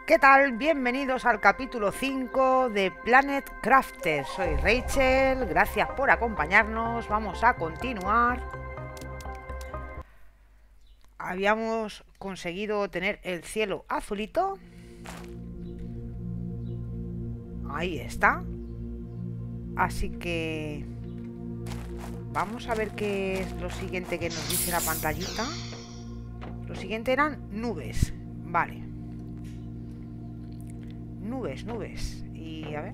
¿Qué tal? Bienvenidos al capítulo 5 de Planet Crafter. Soy Rachel, gracias por acompañarnos. Vamos a continuar. Habíamos conseguido tener el cielo azulito. Ahí está. Así que vamos a ver qué es lo siguiente que nos dice la pantallita. Lo siguiente eran nubes. Vale. Nubes. Y a ver.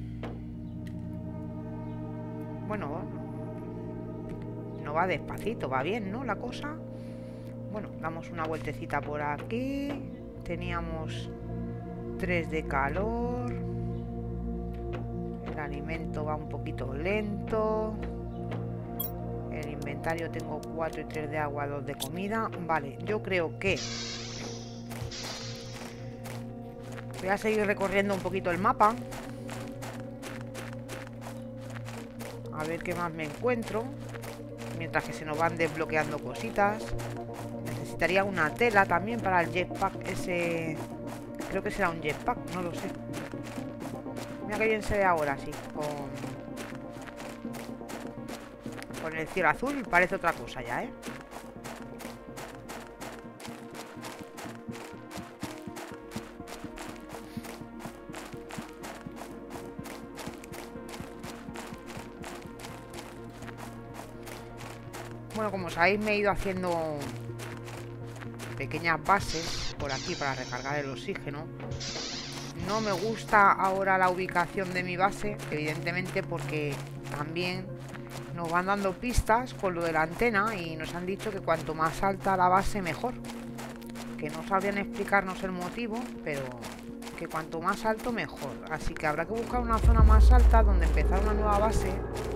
Bueno, no va despacito, va bien, ¿no? La cosa. Bueno, damos una vueltecita por aquí. Teníamos 3 de calor. El alimento va un poquito lento. El inventario tengo 4 y 3 de agua, 2 de comida. Vale, yo creo que voy a seguir recorriendo un poquito el mapa. A ver qué más me encuentro. Mientras que se nos van desbloqueando cositas. Necesitaría una tela también para el jetpack ese. Creo que será un jetpack, no lo sé. Mira que bien se ve ahora, sí. Con el cielo azul parece otra cosa ya, ¿eh? Bueno, como sabéis, me he ido haciendo pequeñas bases por aquí para recargar el oxígeno. No me gusta ahora la ubicación de mi base, evidentemente, porque también nos van dando pistas con lo de la antena y nos han dicho que cuanto más alta la base mejor. Que no sabrían explicarnos el motivo, pero que cuanto más alto mejor. Así que habrá que buscar una zona más alta donde empezar una nueva base.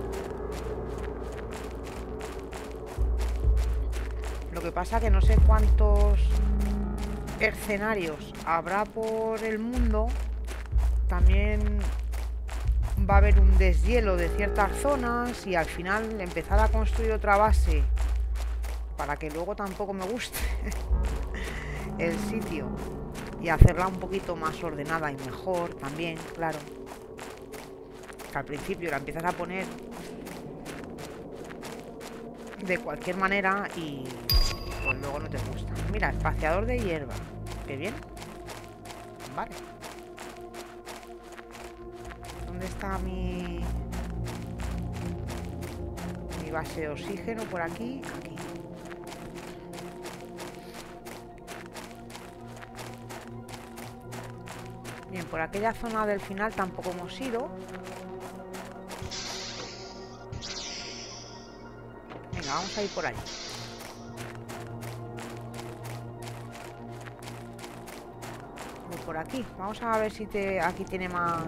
Lo que pasa que no sé cuántos escenarios habrá por el mundo. También va a haber un deshielo de ciertas zonas y al final empezar a construir otra base para que luego tampoco me guste el sitio y hacerla un poquito más ordenada y mejor también, claro. Que al principio la empiezas a poner de cualquier manera y pues luego no te gusta. Mira, espaciador de hierba. Qué bien. Vale. ¿Dónde está mi base de oxígeno? Por aquí. Aquí. Bien, por aquella zona del final tampoco hemos ido. Venga, vamos a ir por ahí. Por aquí, vamos a ver si aquí tiene más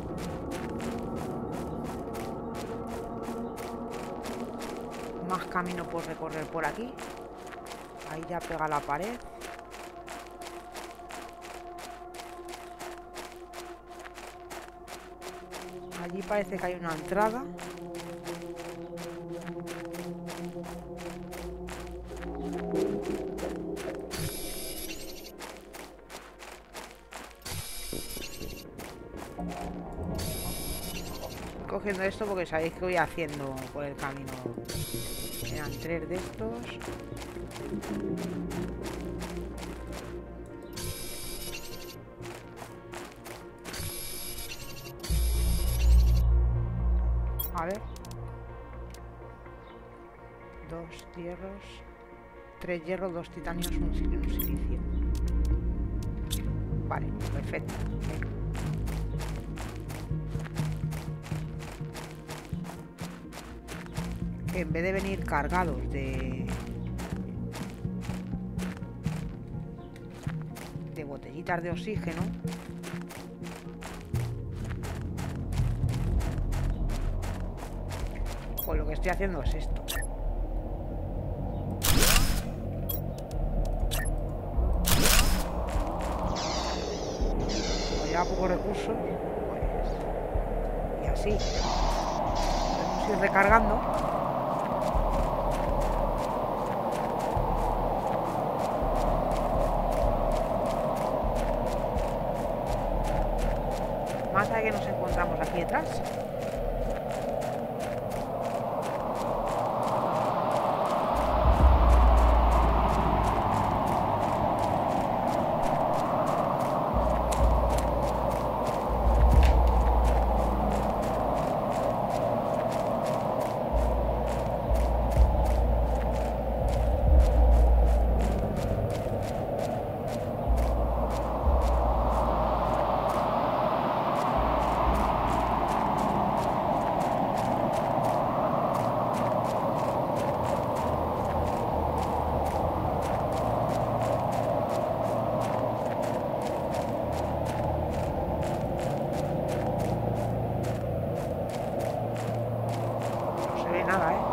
camino por recorrer por aquí. Ahí ya pega la pared. Allí parece que hay una entrada. Cogiendo esto porque sabéis que voy haciendo por el camino. Eran 3 de estos. A ver. 2 hierros. 3 hierros, 2 titanios, un silicio. Vale, perfecto. Venga. En vez de venir cargados de botellitas de oxígeno, pues lo que estoy haciendo es esto. Como lleva pocos recursos, pues, y así podemos ir recargando. mata que nos encontramos aquí detrás. Nada, ¿eh?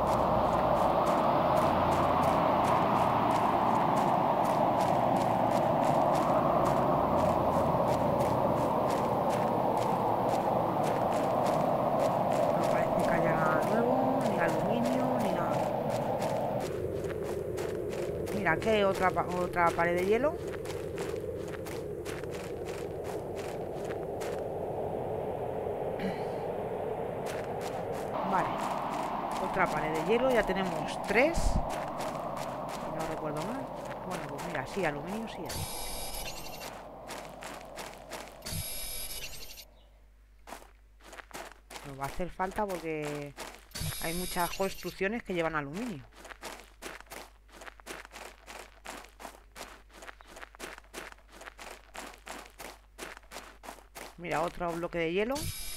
No parece que haya nada nuevo, ni aluminio, ni nada. Mira, aquí hay otra pared de hielo. Vale. Otra pared de hielo, ya tenemos 3. Si no recuerdo mal. Bueno, pues mira, sí, aluminio sí hay. Nos va a hacer falta porque hay muchas construcciones que llevan aluminio. Mira, otro bloque de hielo.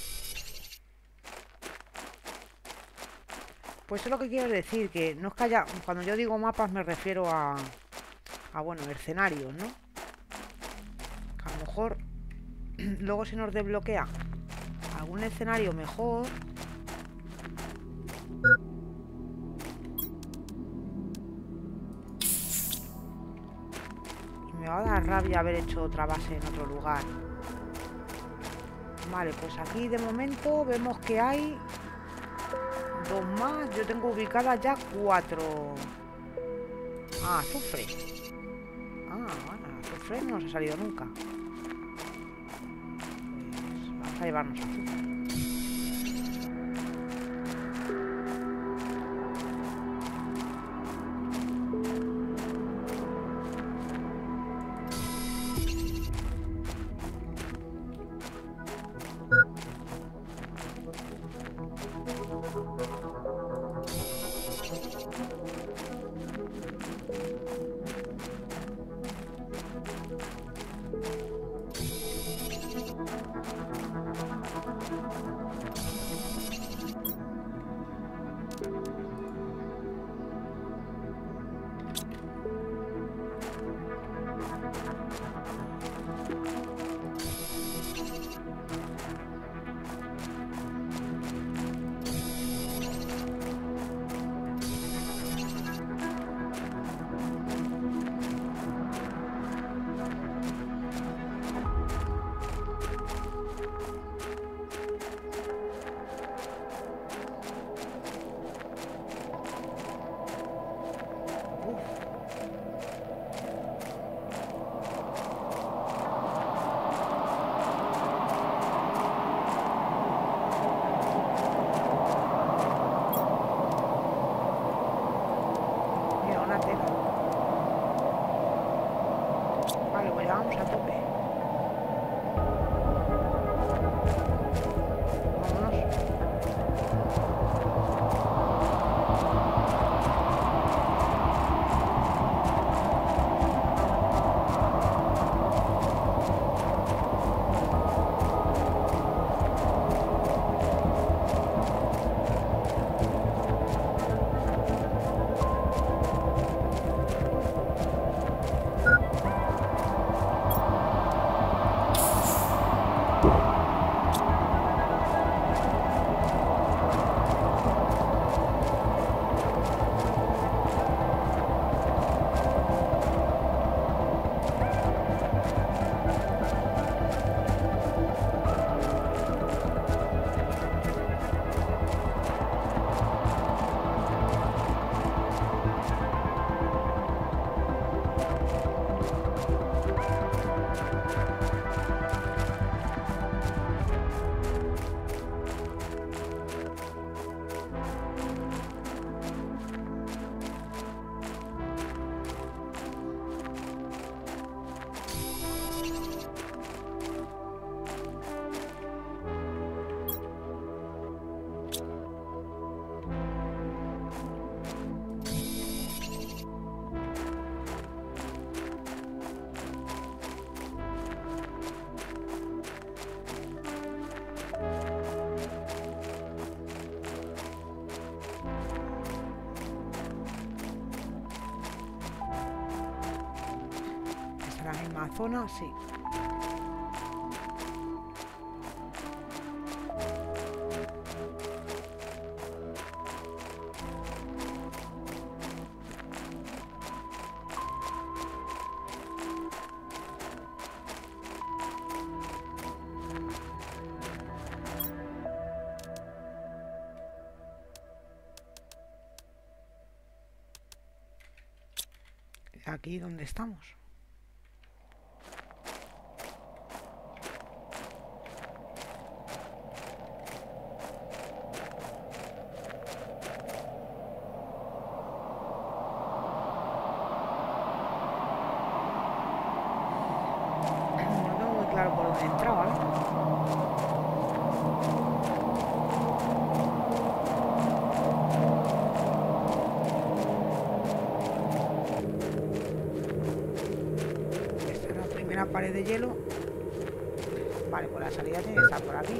Pues eso es lo que quiero decir, que no es que haya... Cuando yo digo mapas me refiero a bueno, escenarios, ¿no? A lo mejor luego se nos desbloquea algún escenario mejor. Y me va a dar rabia haber hecho otra base en otro lugar. Vale, pues aquí de momento vemos que hay 2 más. Yo tengo ubicadas ya 4. Ah, azufre. Ah, bueno, azufre no nos ha salido nunca. Pues vamos a llevarnos azufre. zona, sí. Aquí donde estamos. No tengo muy claro por dónde entraba, ¿vale? Pared de hielo. Vale, pues la salida tiene que estar por aquí.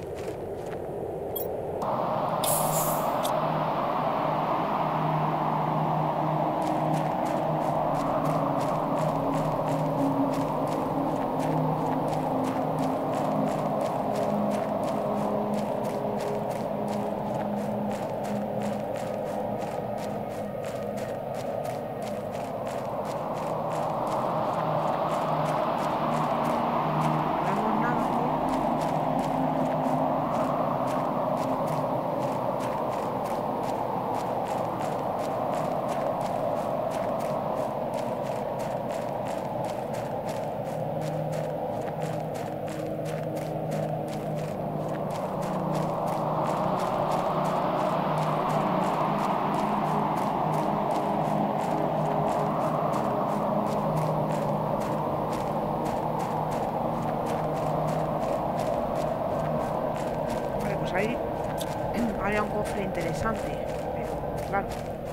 Ahí había un cofre interesante, pero claro,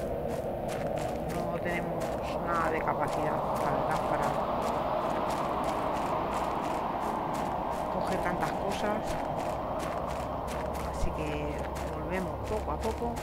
no tenemos nada de capacidad, la verdad, para coger tantas cosas, así que volvemos poco a poco.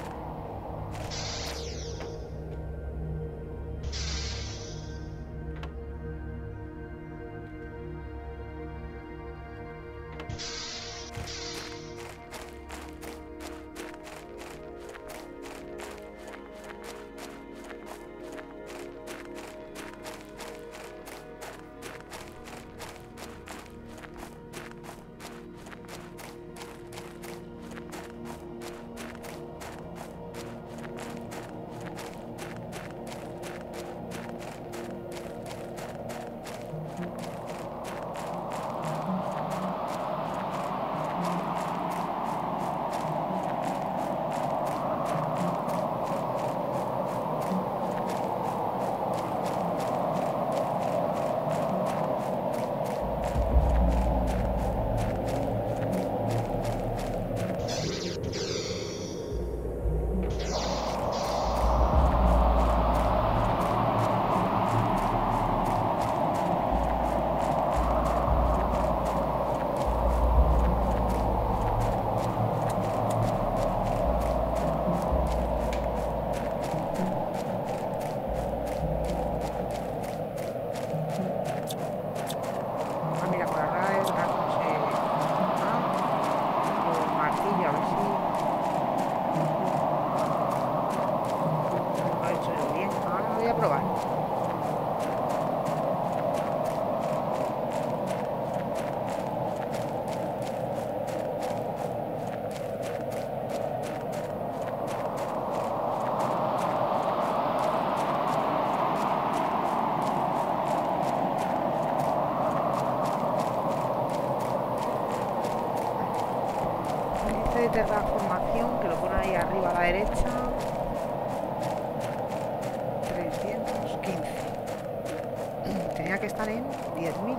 De terraformación que lo pone ahí arriba a la derecha. 315. Tenía que estar en 10.000.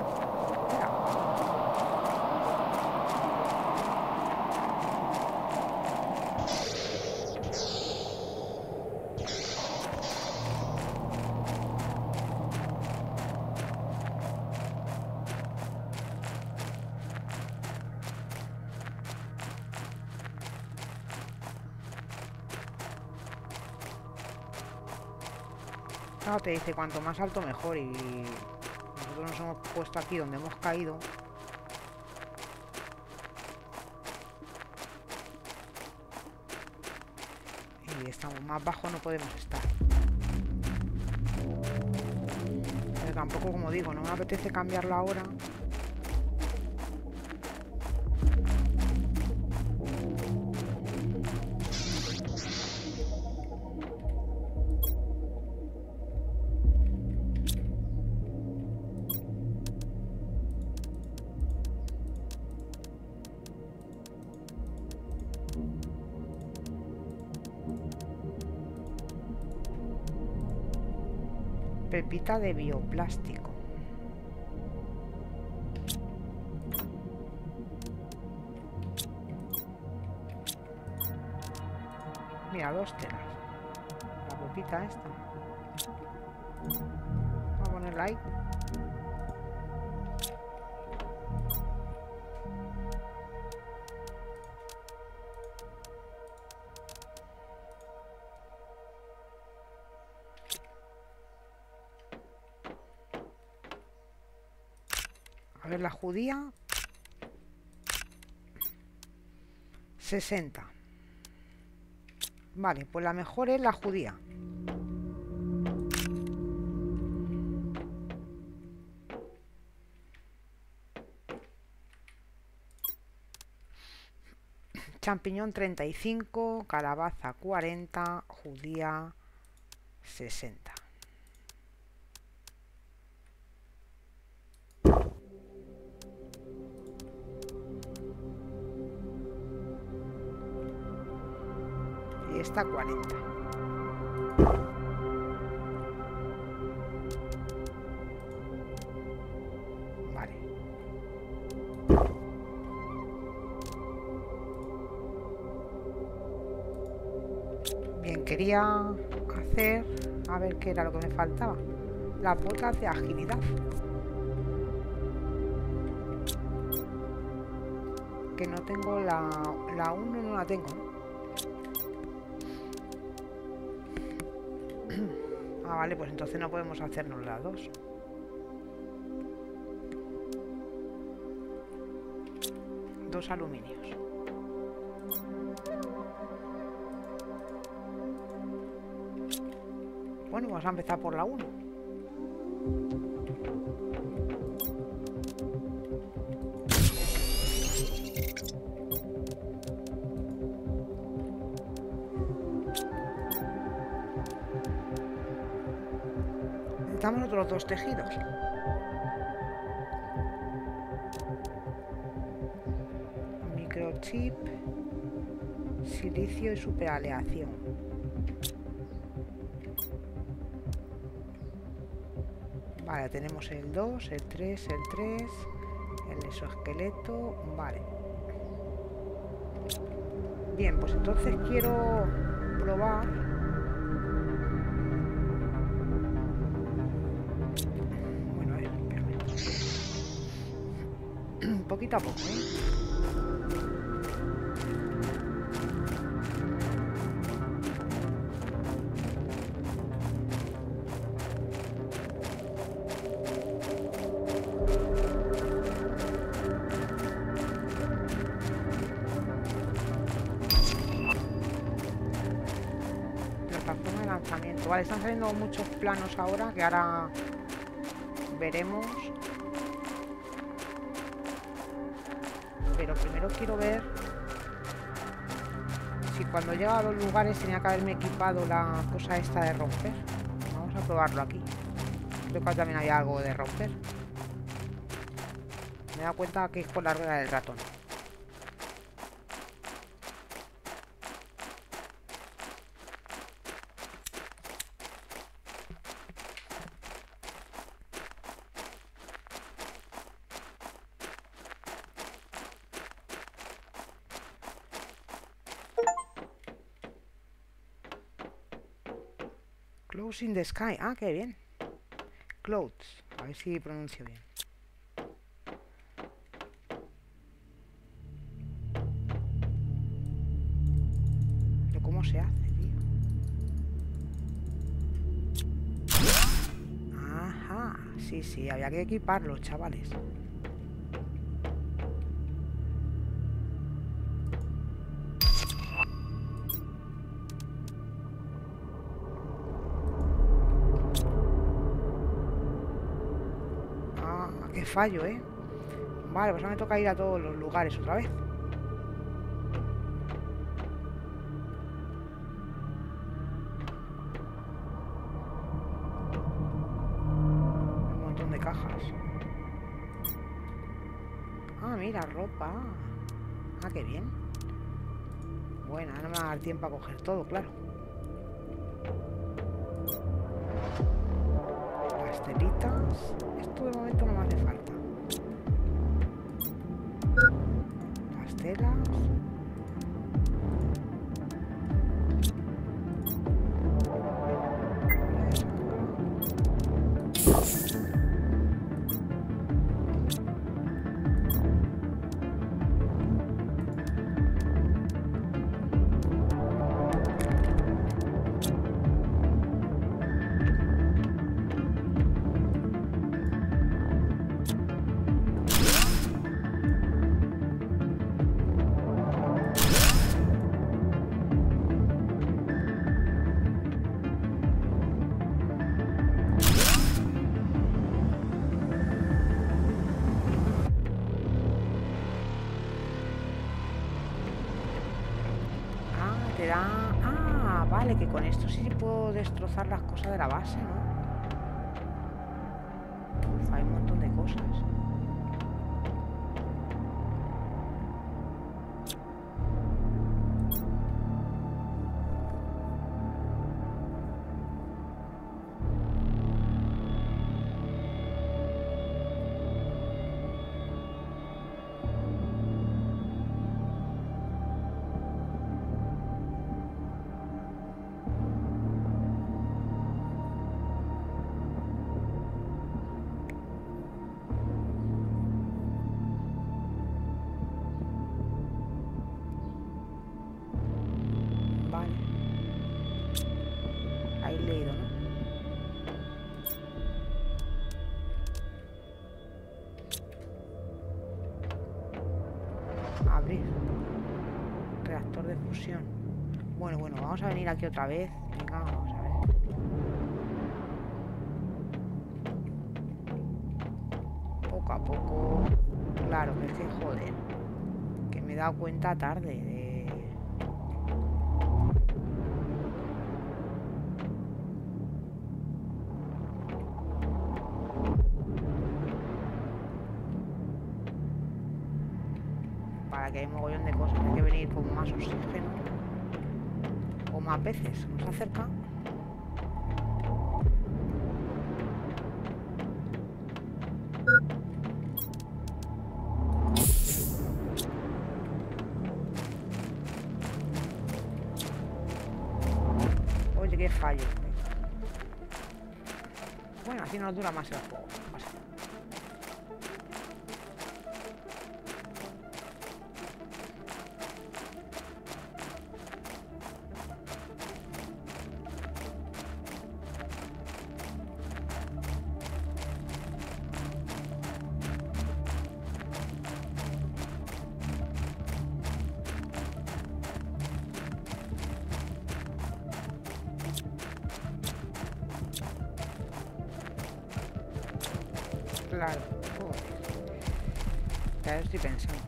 No, te dice cuanto más alto mejor y nosotros nosotros nos hemos puesto aquí donde hemos caído. Y estamos más bajo, no podemos estar. Pero tampoco, como digo, no me apetece cambiarlo ahora. Pepita de bioplástico. Mira, 2 telas. La pepita esta. Vamos a ponerla ahí. A ver, la judía. 60. Vale, pues la mejor es la judía. Champiñón 35, calabaza 40, judía 60. Y esta 40. Vale. Bien, quería hacer, a ver qué era lo que me faltaba. Las botas de agilidad. Que no tengo la 1, no la tengo, ¿no? Ah, vale, pues entonces no podemos hacernos la 2. Dos aluminios. Bueno, vamos a empezar por la 1. Necesitamos otros 2 tejidos. Microchip, silicio y superaleación. Vale, tenemos el 2, el 3, el exoesqueleto. Vale. Bien, pues entonces quiero probar. Bueno, a ver, espérame. Poquito a poco, ¿eh? Vale, están saliendo muchos planos ahora que ahora veremos. Pero primero quiero ver si cuando llega a los lugares tenía que haberme equipado la cosa esta de romper. Vamos a probarlo aquí. Creo que también había algo de romper. Me he dado cuenta que es con la rueda del ratón. Clouds in the Sky. Ah, qué bien. Clouds. A ver si pronuncio bien. Pero ¿cómo se hace, tío? Ajá. Sí, sí, había que equiparlos, chavales. Ah, qué fallo, ¿eh? Vale, pues ahora me toca ir a todos los lugares otra vez. Un montón de cajas. Ah, mira, ropa. Ah, qué bien. Bueno, ahora no me va a dar tiempo a coger todo, claro. Pastelitas. Esto de momento no me hace falta. Pastelas. Te da... Ah, vale, que con esto sí puedo destrozar las cosas de la base, ¿no? Uf, hay un montón de cosas. Vale. Ahí leído, ¿no? Abrir. Reactor de fusión. Bueno, vamos a venir aquí otra vez. Venga, vamos a ver. Poco a poco. Claro, que es que joder. Que me he dado cuenta tarde de... Para que hay un mogollón de cosas. Hay que venir con más oxígeno. O más peces. Nos acerca. Oye, qué fallo. Bueno, así nos dura más el juego. Pasa. Claro. Joder. Ya estoy pensando.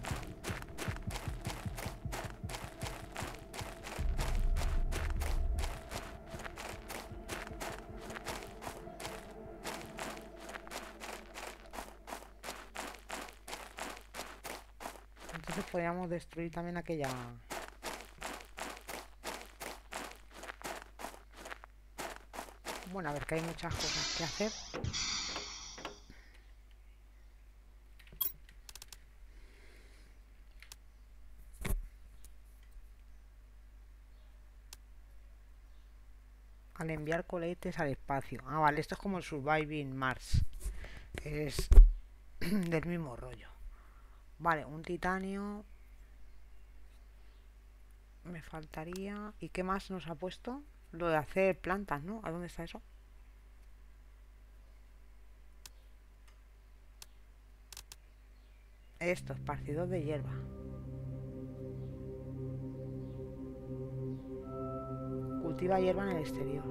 Entonces podríamos destruir también aquella... Bueno, a ver, que hay muchas cosas que hacer. Al enviar cohetes al espacio. Ah, vale, esto es como el Surviving Mars. Es del mismo rollo. Vale, un titanio. Me faltaría... ¿Y qué más nos ha puesto? Lo de hacer plantas, ¿no? ¿A dónde está eso? Esto, esparcidor de hierba. Cultiva hierba en el exterior.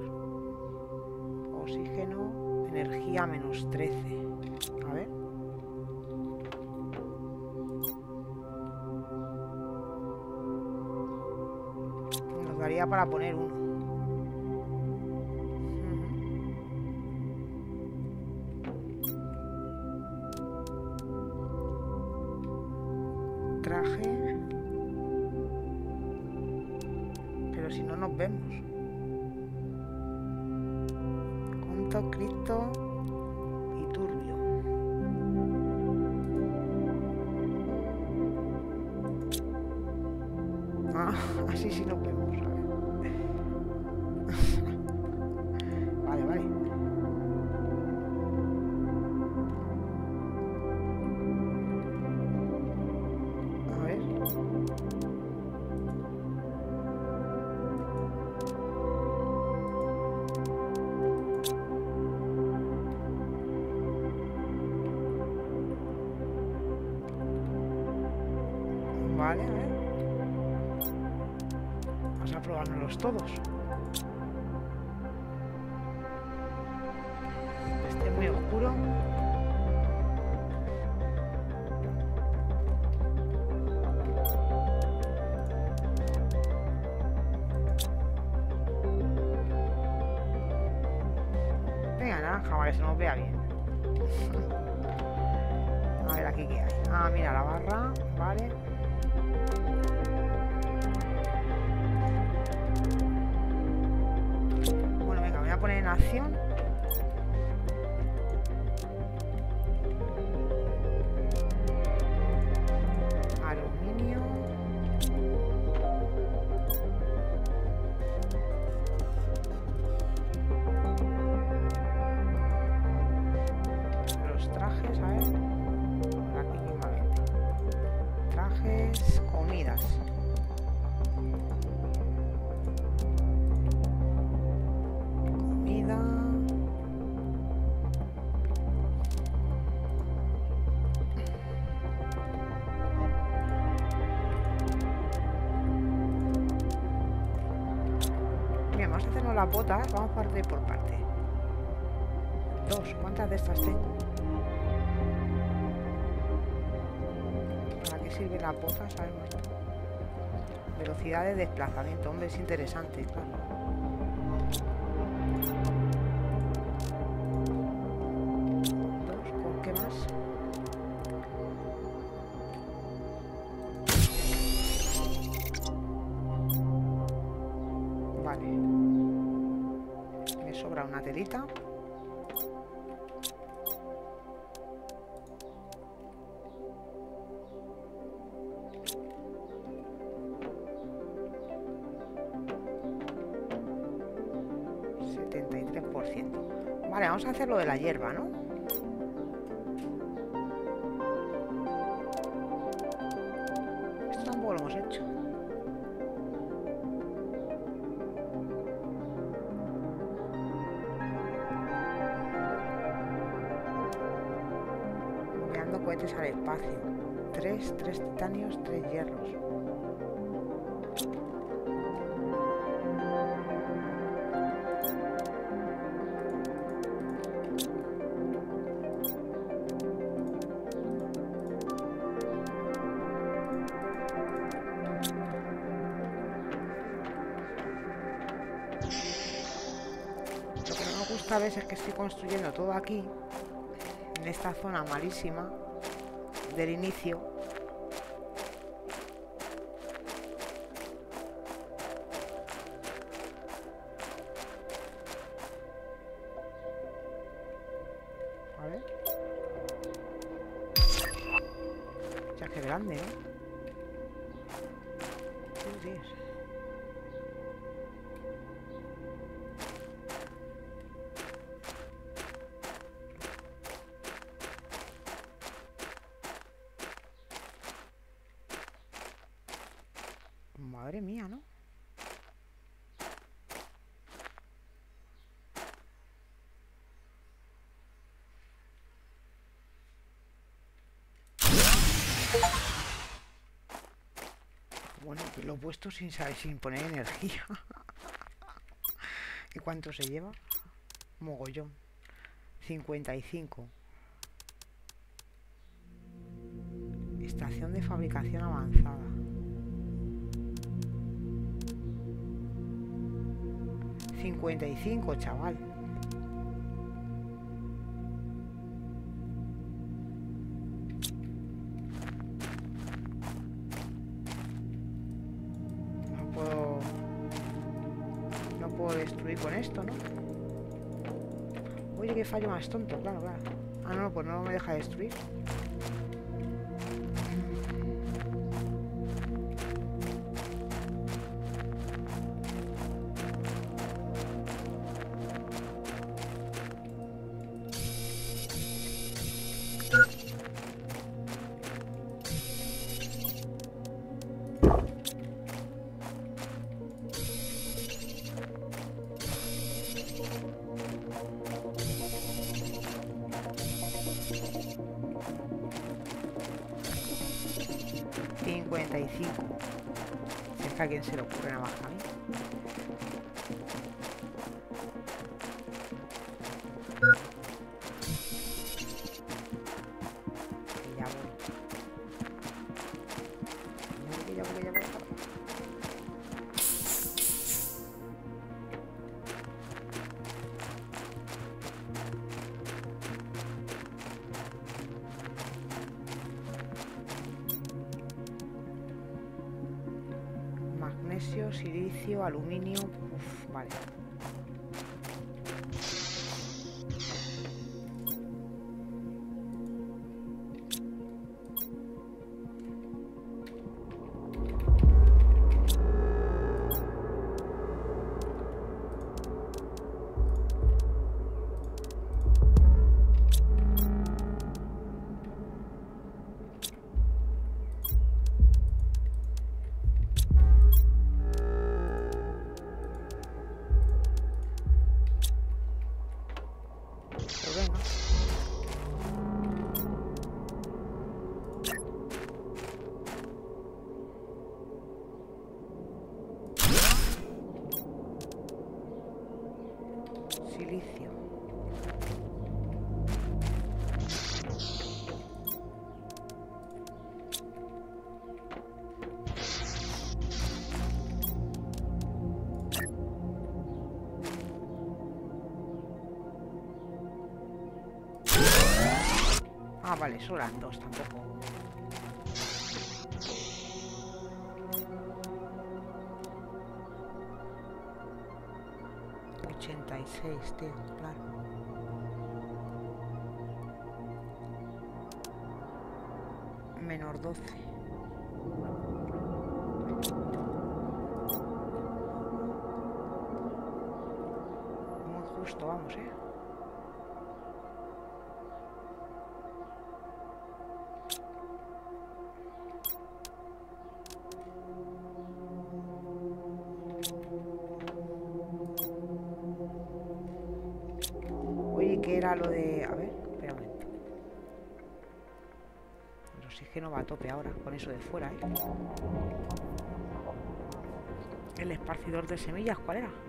Oxígeno, energía -13. A ver. Nos daría para poner uno. Traje. Pero si no nos vemos. Conto, Cristo y turbio. Ah, así sí nos vemos. A ver. Vale, vale. A ver. Vale, a ver. Vamos a probárnoslos todos. Este es muy oscuro. Venga, naranja, para que se nos vea bien. A ver aquí qué hay. Ah, mira la barra, vale. Bueno, venga, voy a poner en acción. Aluminio. Los trajes, a ver. Por aquí mismamente. Trajes, comidas. Comida. Bien, vamos a hacernos las botas. Vamos parte por parte. Dos. ¿Cuántas de estas tengo? ¿Para qué sirven las botas? Sabemos esto. Velocidad de desplazamiento. Hombre, es interesante, claro. Dos. ¿Con qué más? Vale. Me sobra una telita. Vale, vamos a hacer lo de la hierba, ¿no? Esto tampoco lo hemos hecho. Enviando cohetes al espacio. 3 titanios, 3 hierros. Esta vez es que estoy construyendo todo aquí, en esta zona malísima del inicio. A ver. Ya que grande, ¿eh? Sí, sí. Madre mía, ¿no? Bueno, pues lo he puesto sin saber, sin poner energía. ¿Y cuánto se lleva? Mogollón. 55. Estación de fabricación avanzada. 55, chaval. No puedo destruir con esto, ¿no? Oye, qué fallo más tonto, claro, claro. Ah, no, pues no me deja destruir. Si es que a alguien se le ocurre nada más a mí. Y ya voy. Ya voy. Magnesio, silicio, aluminio. Uf, vale. Silicio. Ah, vale, solo eran dos, tampoco. ...86, tío, claro. Menos 12. Muy justo, vamos, Oye, ¿qué era lo de...? A ver, espera un momento. El oxígeno va a tope ahora, con eso de fuera, El esparcidor de semillas, ¿cuál era?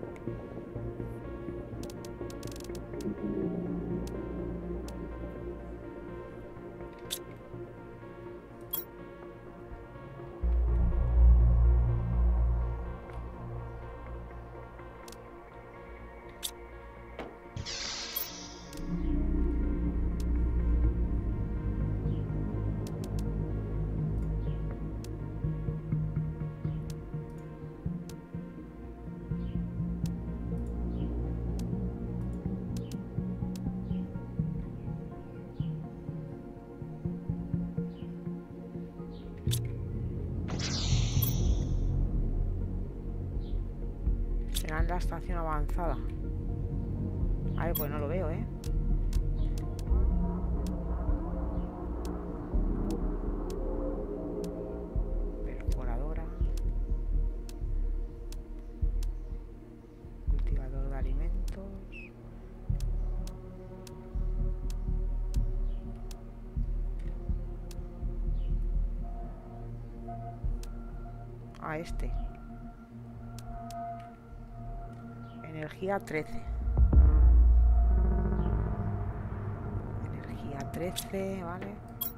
Será en la estación avanzada. A ver, pues no lo veo, Perforadora. Cultivador de alimentos. a este. Energía 13. Energía 13, vale.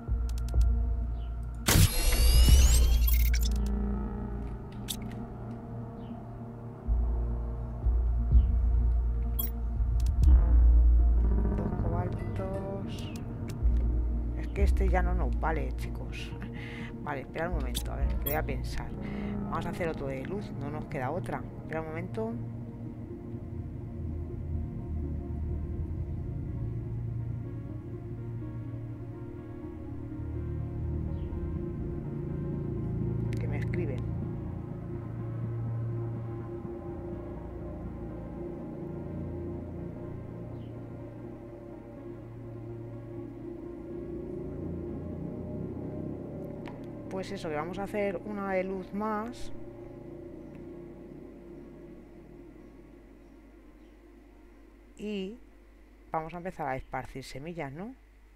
Dos cobaltos. Es que este ya no nos vale, chicos. Vale, espera un momento, a ver, que voy a pensar. Vamos a hacer otro de luz, no nos queda otra. Espera un momento. Que me escriben. Pues eso, que vamos a hacer una de luz más. Y vamos a empezar a esparcir semillas, ¿no?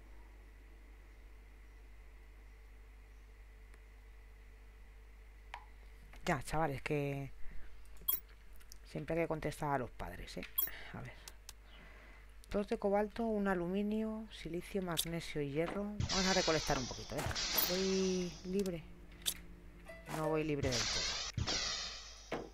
Ya, chavales, que siempre hay que contestar a los padres, ¿eh? A ver. 2 de cobalto, un aluminio, silicio, magnesio y hierro. Vamos a recolectar un poquito, ¿eh? ¿Voy libre? No voy libre del todo.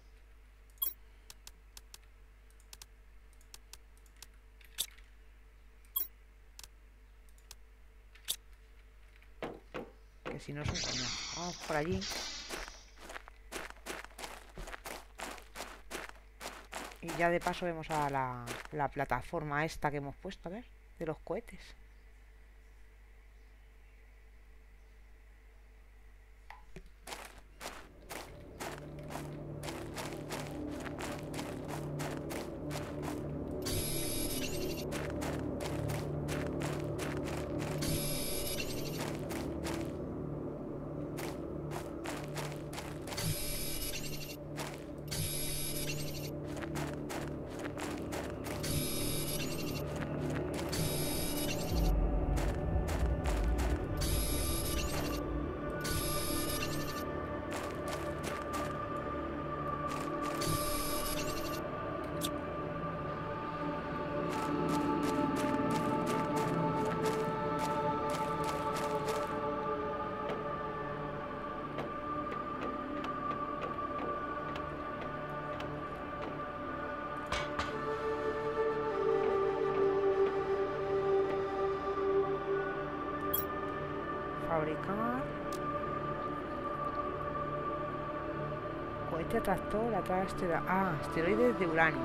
Que si no es un coñazo. Vamos por allí. Y ya de paso vemos a la plataforma esta que hemos puesto, a ver, de los cohetes. Fabricar cohete atractor, atrás asteroides de uranio.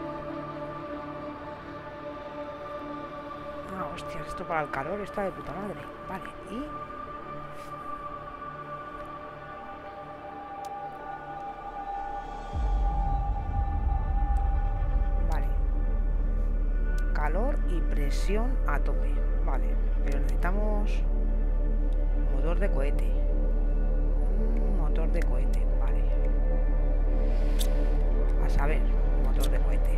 Hostia, esto para el calor está de puta madre. Vale, y vale, calor y presión a tope. Vale, pero necesitamos motor de cohete. Motor de cohete, vale. A saber, motor de cohete.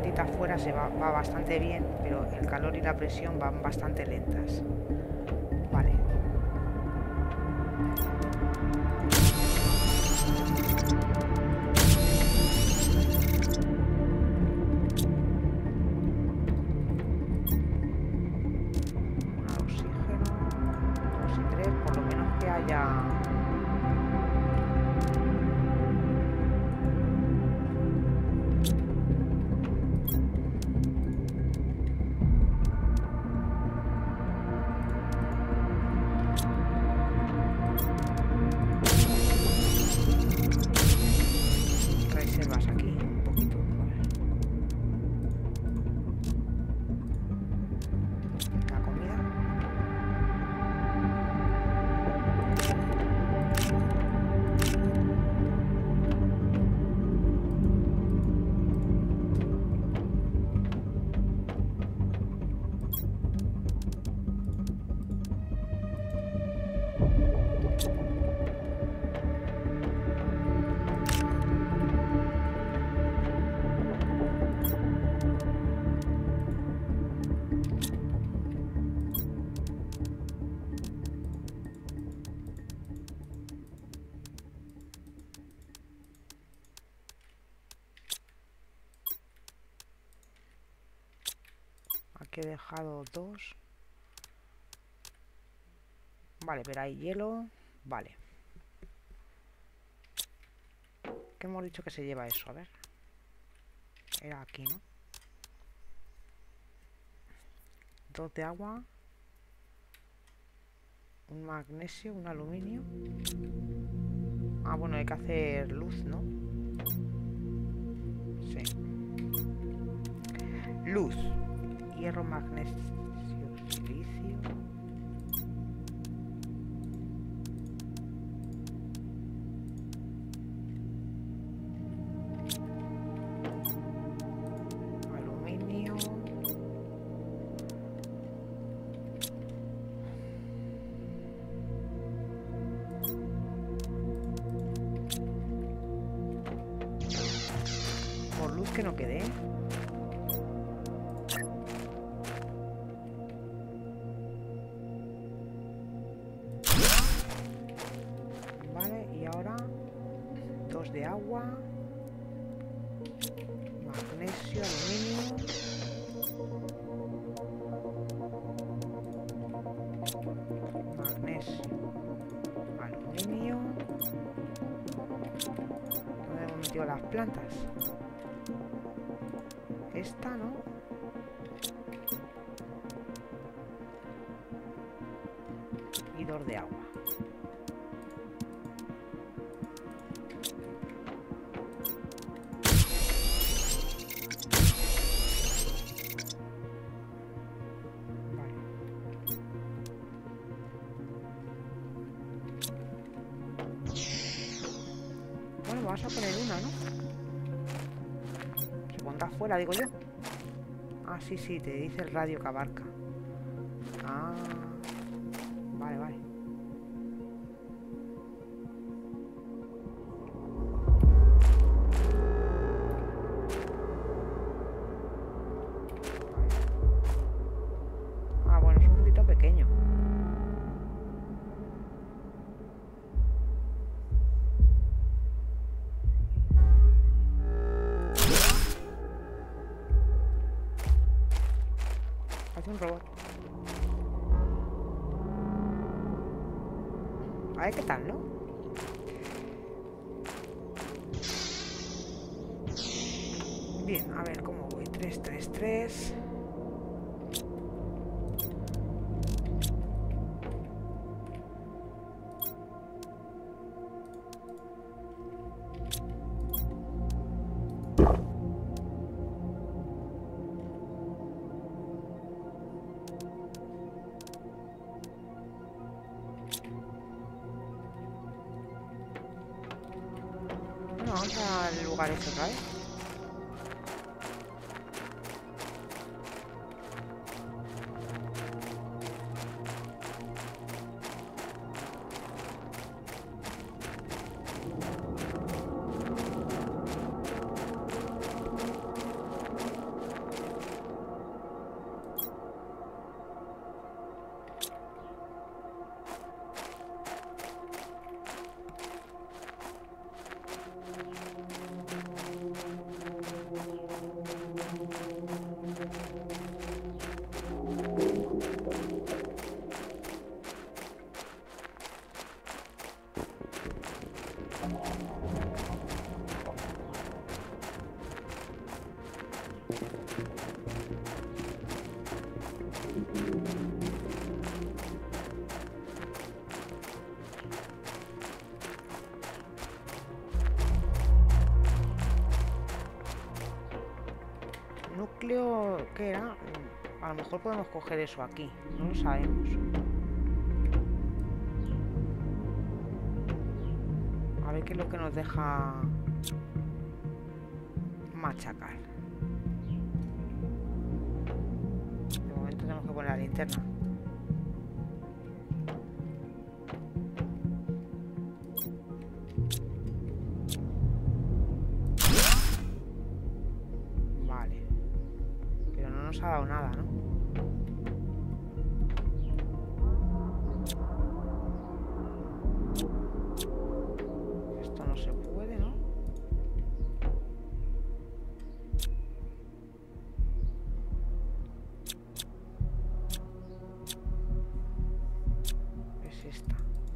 plantita afuera va bastante bien, pero el calor y la presión van bastante lentas. Vale. Aquí he dejado 2. Vale, pero hay hielo. Vale. ¿Qué hemos dicho que se lleva eso? A ver. Era aquí, ¿no? 2 de agua. Un magnesio, un aluminio. Ah, bueno, hay que hacer luz, ¿no? Sí. Luz. Hierro, magnesio, silicio. Aluminio. Por luz que no quede. De agua, magnesio, aluminio, magnesio, aluminio. ¿Dónde hemos metido las plantas? Esta, ¿no? Y 2 de agua. Vamos a poner una, ¿no? Se pondrá fuera, digo yo. Ah, sí, sí, te dice el radio que abarca. Ah, vale, vale. Ah, bueno, es un poquito pequeño. Un robot. A ver qué tal, ¿no? Bien, a ver cómo voy. 3, 3, 3. Vamos al lugar ese otra vez. núcleo, ¿qué era? A lo mejor podemos coger eso aquí. No lo sabemos. A ver qué es lo que nos deja machacar. De momento tenemos que poner la linterna. Vale. Pero no nos ha dado nada, ¿no? Esto no se puede, ¿no? Es esta.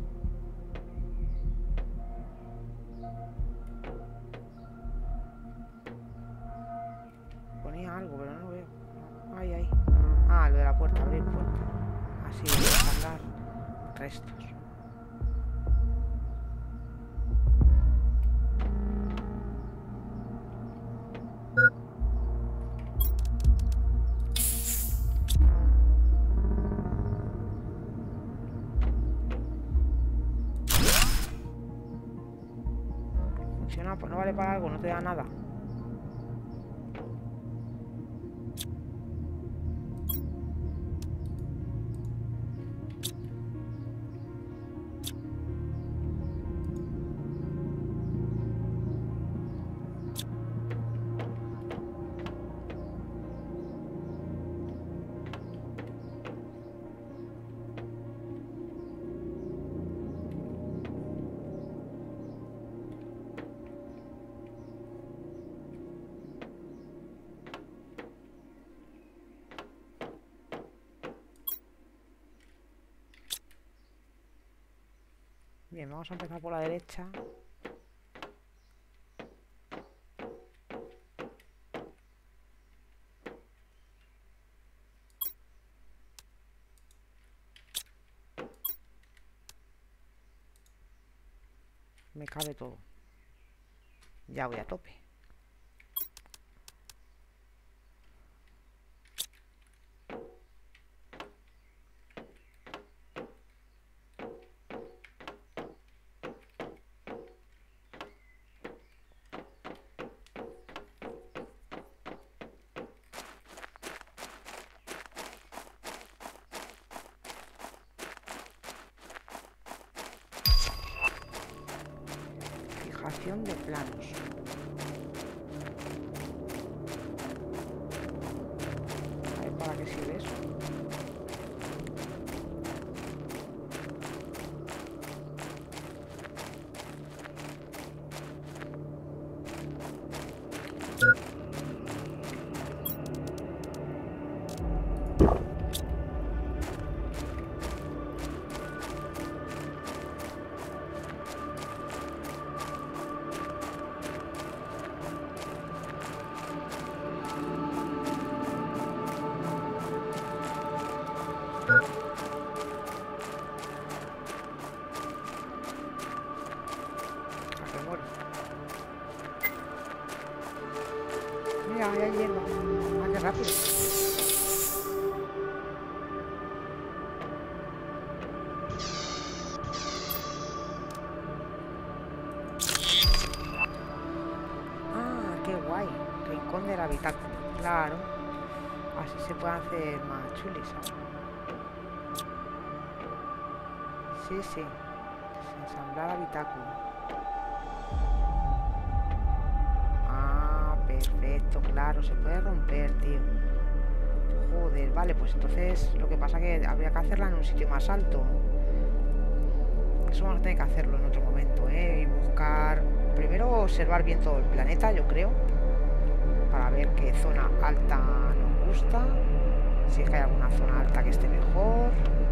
Ponía algo, pero no lo veo. Ahí, ahí. Ah, lo de la puerta, abrir puerta. Así, descargar restos. Funciona, pues no vale para algo, no te da nada. Bien, vamos a empezar por la derecha. Me cabe todo. Ya voy a tope. Fijación de planos. A ver para qué sirve eso. Mira, ya hay hierba. Ah, qué rápido. Ah, qué guay. Rincón del habitáculo. Claro. Así se puede hacer más chulis, ¿sabes? Sí, sí. Ensamblar habitáculo. Ah, perfecto, claro. Se puede romper, tío. Joder, vale, pues entonces lo que pasa es que habría que hacerla en un sitio más alto. Eso vamos a tener que hacerlo en otro momento, ¿eh? Y buscar... Primero observar bien todo el planeta, yo creo. Para ver qué zona alta nos gusta. Si es que hay alguna zona alta que esté mejor.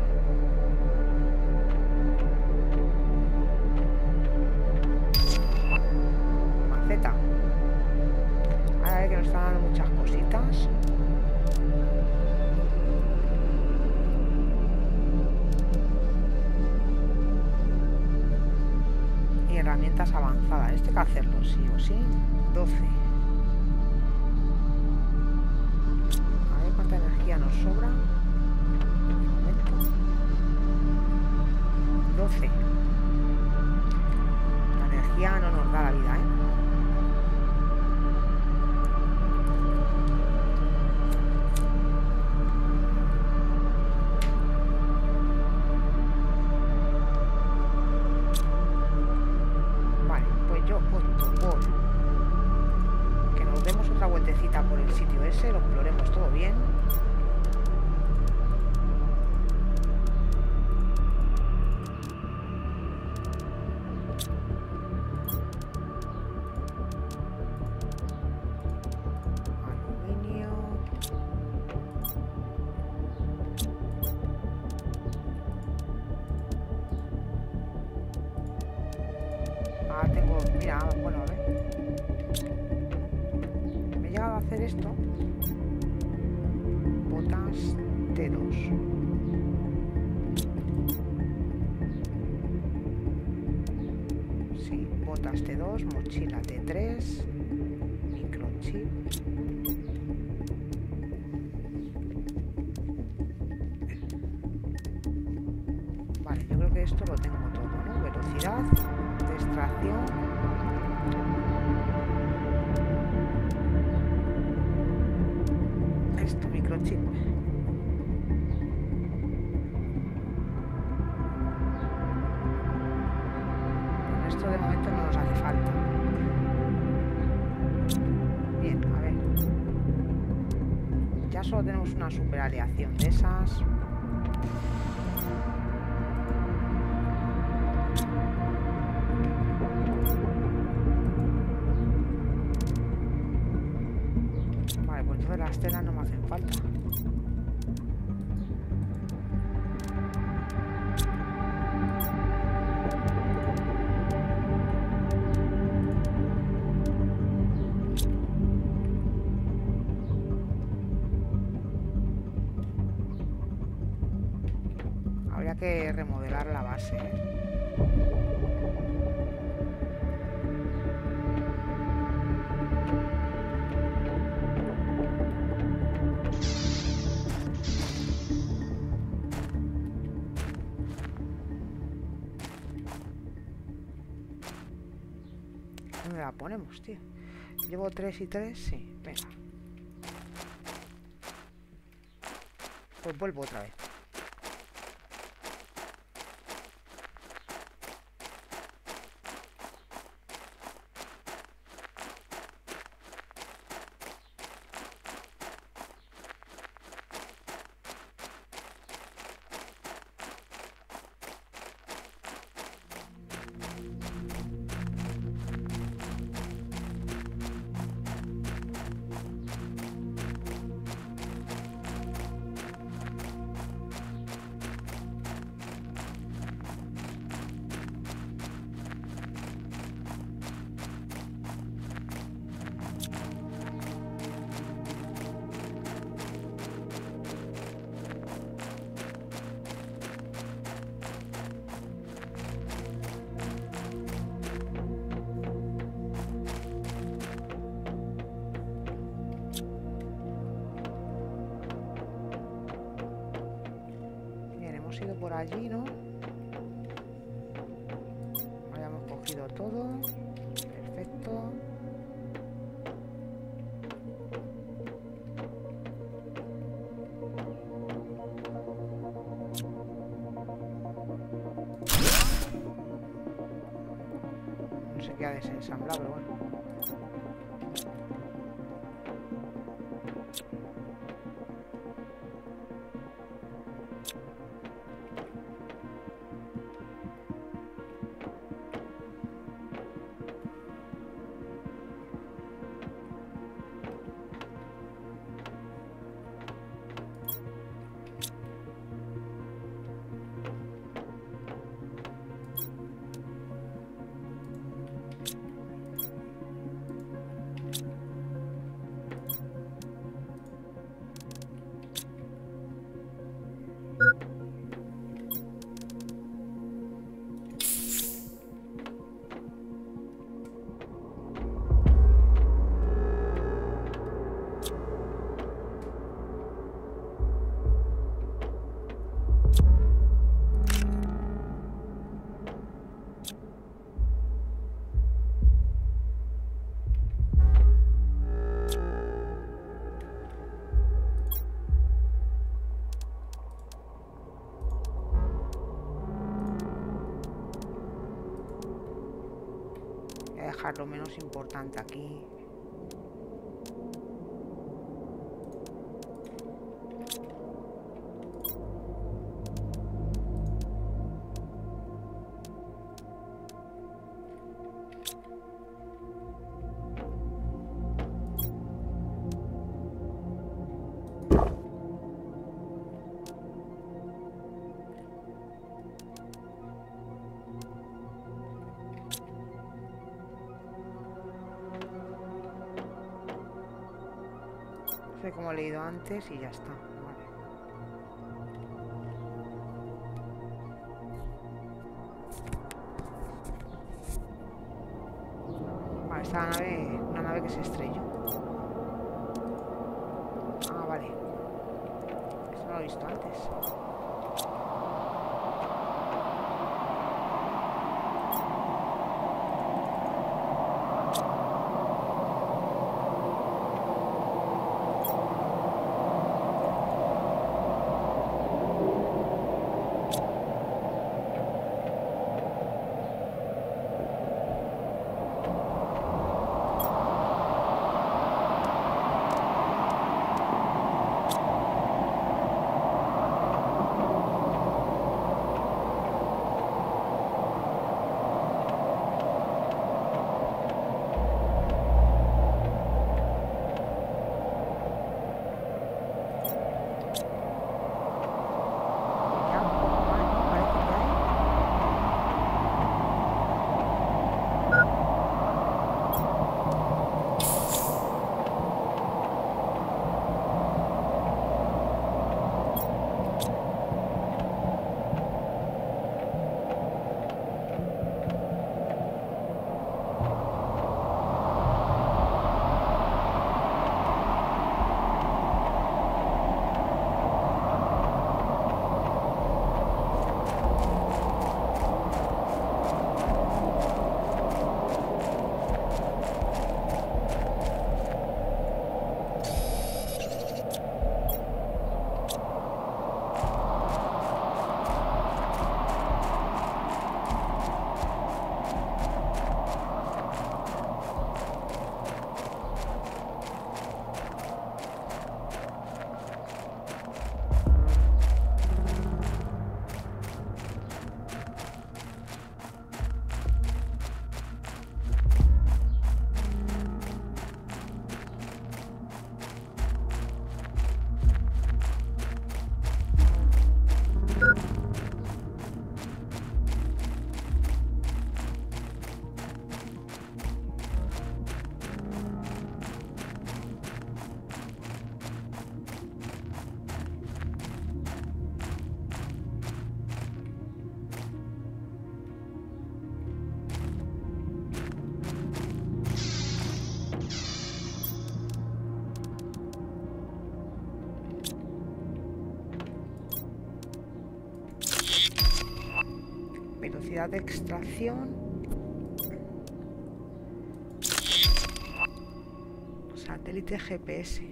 Maceta. A ver que nos están dando muchas cositas. Y herramientas avanzadas. Esto hay que hacerlo sí o sí. 12. sobra. Un momento. 12. La energía no nos da la vida, ¿eh? Vale, pues yo opto por que nos demos otra vueltecita por el sitio ese, lo exploremos todo bien. Tengo... Mira, bueno, a ver. Me he llegado a hacer esto. Botas T2. Sí, botas T2, mochila T3, microchip. Vale, yo creo que esto lo tengo todo, ¿no? Velocidad, extracción. Esto, microchip. Esto de momento no nos hace falta. Bien, a ver. Ya solo tenemos una super aleación de esas. Las telas no me hacen falta. Habría que remodelar la base, ¿eh? ¿Dónde la ponemos, tío? Llevo 3 y 3, sí. Venga. Pues vuelvo otra vez. Ido por allí, ¿no? Habíamos cogido todo. Perfecto. No sé qué ha desensamblado, pero bueno. dejar lo menos importante aquí. Sé como he leído antes y ya está. Vale. Vale, esta nave, una nave que se estrelló. Ah, vale. Eso no lo he visto antes. Ya un poco más, ¿no? Parece que hay. Velocidad de extracción. Satélite GPS.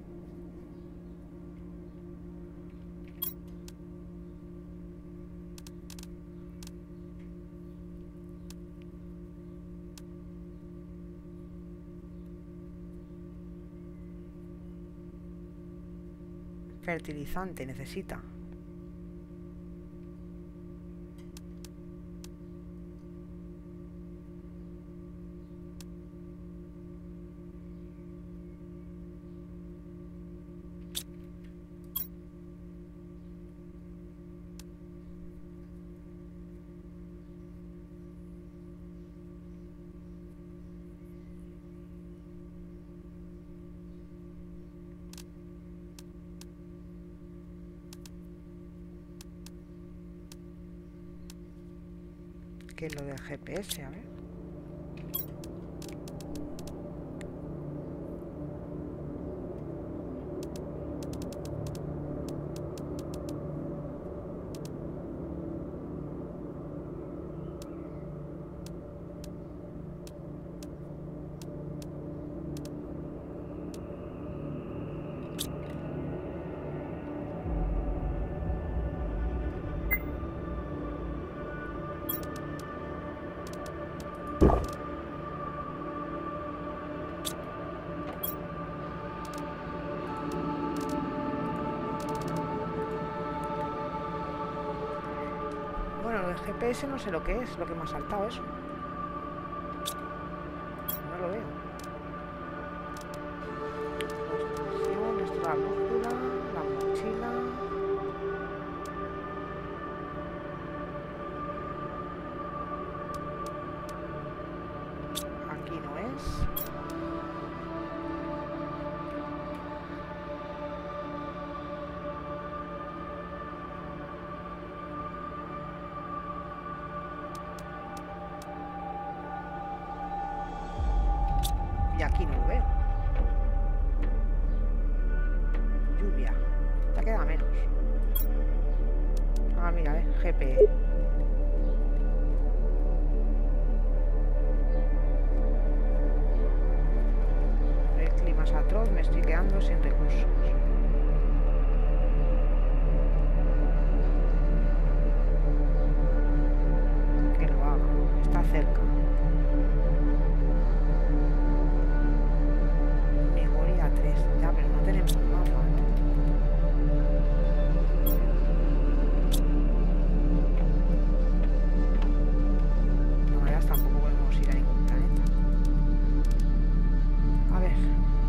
Fertilizante necesita. ¿Qué es lo del GPS? A ver. Bueno, el GPS no sé lo que es, lo que me ha saltado eso. No lo veo. Posición, esto es la brújula, la mochila. Aquí no es. Y aquí no lo veo. Lluvia. Ya queda menos. Ah, mira, GP. El clima es atroz, me estoy quedando sin recursos. Que lo haga. Está cerca. Mejoría 3. Ya, pero no tenemos mapa. No, ya tampoco podemos ir a ningún planeta. A ver.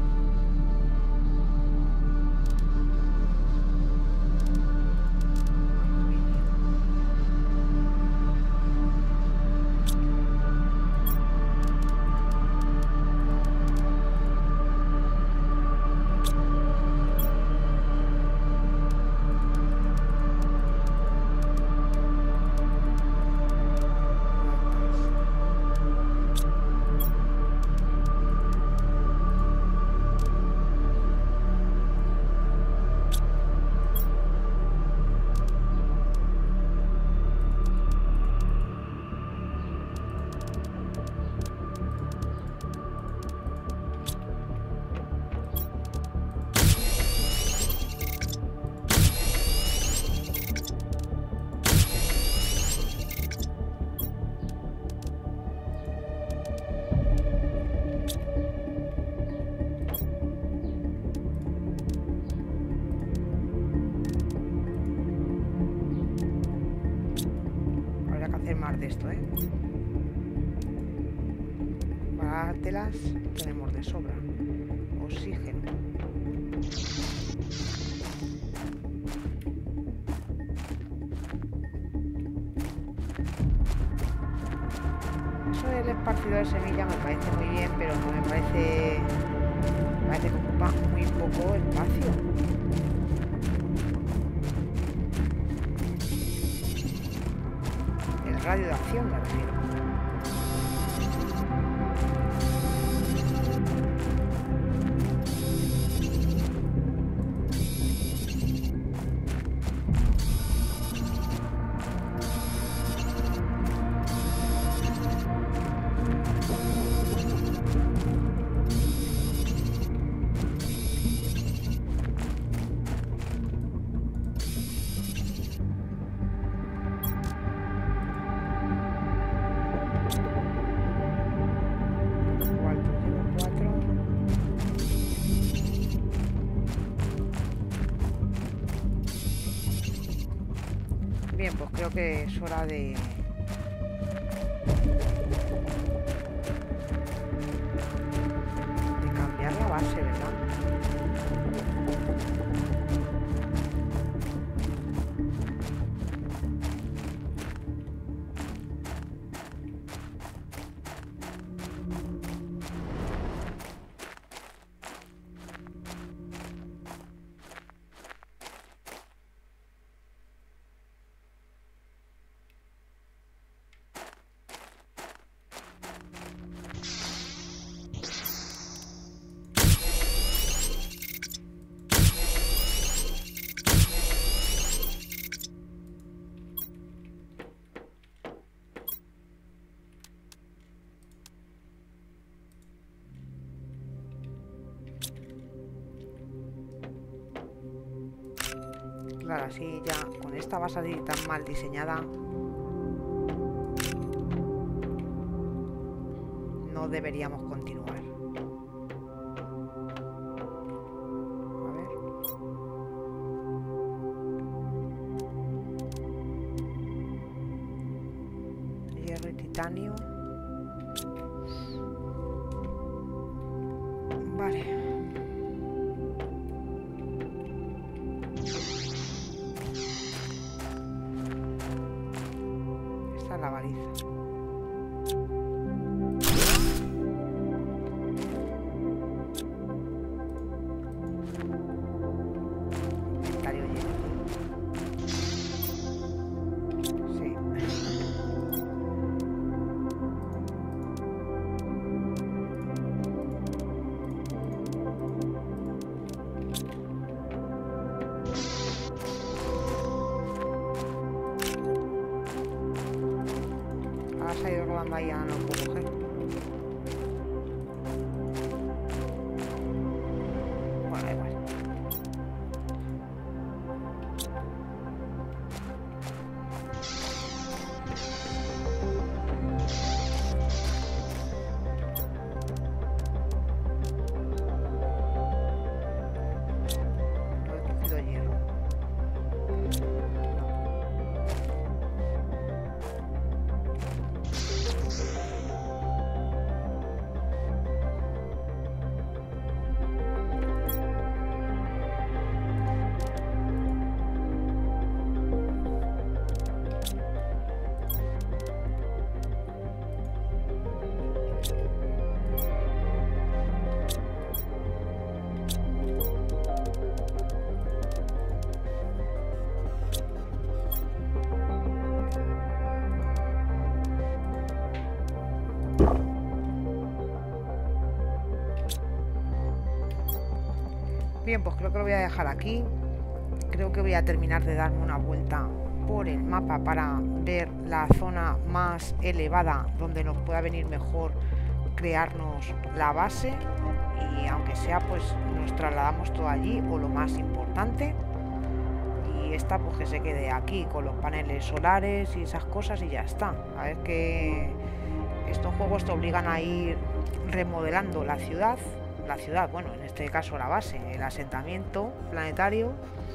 Más de esto, ¿eh? Barátelas tenemos de sobra. Oxígeno. Eso del esparcidor de semilla me parece muy bien, pero no me parece... Me parece que ocupa muy poco espacio. Radio de acción me refiero. Bien, pues creo que es hora de cambiar la base, ¿verdad? Claro, así ya con esta base tan mal diseñada no deberíamos continuar. A ver. Titanio. Vale. Esta es la baliza. Inventario lleno. Sí. Ahora se ha ido rodando ahí, no lo puedo coger. Bueno, da igual. No he cogido hierro. Bien, pues creo que lo voy a dejar aquí. Creo que voy a terminar de darme una vuelta por el mapa para ver la zona más elevada donde nos pueda venir mejor crearnos la base, y aunque sea pues nos trasladamos todo allí, o lo más importante, y esta pues que se quede aquí con los paneles solares y esas cosas y ya está. A ver, que estos juegos te obligan a ir remodelando la ciudad, bueno, en este caso la base, el asentamiento planetario,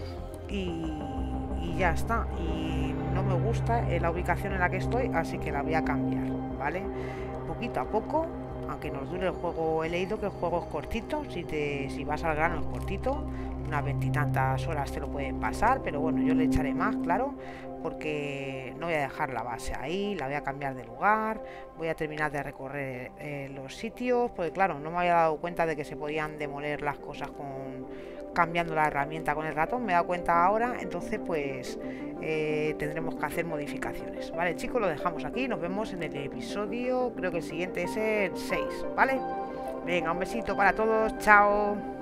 y ya está. Y no me gusta la ubicación en la que estoy, así que la voy a cambiar, ¿vale? Poquito a poco, aunque nos dure el juego. He leído que el juego es cortito, si vas al grano es cortito, unas 20 y tantas horas te lo pueden pasar, pero bueno, yo le echaré más, claro, porque no voy a dejar la base ahí, la voy a cambiar de lugar, voy a terminar de recorrer los sitios, porque claro, no me había dado cuenta de que se podían demoler las cosas cambiando la herramienta con el ratón. Me he dado cuenta ahora, entonces pues tendremos que hacer modificaciones. Vale, chicos, lo dejamos aquí, nos vemos en el episodio, creo que el siguiente es el 6, ¿vale? Venga, un besito para todos, chao.